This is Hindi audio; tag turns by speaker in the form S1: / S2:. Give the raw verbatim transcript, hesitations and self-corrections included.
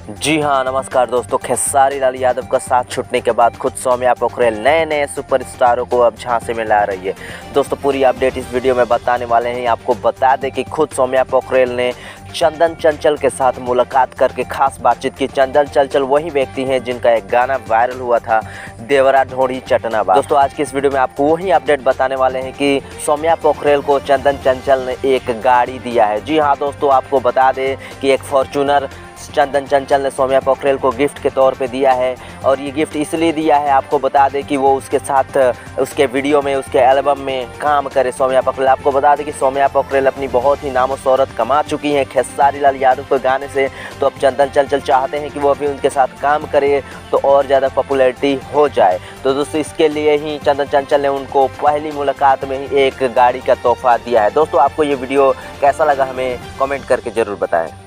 S1: जी हाँ, नमस्कार दोस्तों। खेसारी लाल यादव का साथ छूटने के बाद खुद सौम्या पोखरेल नए नए सुपरस्टारों को अब झांसे में ला रही है। दोस्तों पूरी अपडेट इस वीडियो में बताने वाले हैं। आपको बता दें कि खुद सौम्या पोखरेल ने चंदन चंचल के साथ मुलाकात करके खास बातचीत की। चंदन चंचल वही व्यक्ति हैं जिनका एक गाना वायरल हुआ था, देवरा ढोड़ी चटना बाप। दोस्तों आज की इस वीडियो में आपको वही अपडेट बताने वाले हैं कि सौम्या पोखरेल को चंदन चंचल ने एक गाड़ी दिया है। जी हाँ दोस्तों, आपको बता दें कि एक फॉर्च्यूनर चंदन चंचल ने सौम्या पोखरेल को गिफ्ट के तौर पे दिया है। और ये गिफ्ट इसलिए दिया है, आपको बता दें कि वो उसके साथ उसके वीडियो में, उसके एल्बम में काम करे सौम्या पोखरेल। आपको बता दें कि सौम्या पोखरेल अपनी बहुत ही नामो शोहरत कमा चुकी हैं खेसारी लाल यादव के गाने से। तो अब चंदन चंचल चाहते हैं कि वो अभी उनके साथ काम करे तो और ज़्यादा पॉपुलैरिटी हो जाए। तो दोस्तों इसके लिए ही चंदन चंचल ने उनको पहली मुलाकात में ही एक गाड़ी का तोहफा दिया है। दोस्तों आपको ये वीडियो कैसा लगा हमें कमेंट करके ज़रूर बताएं।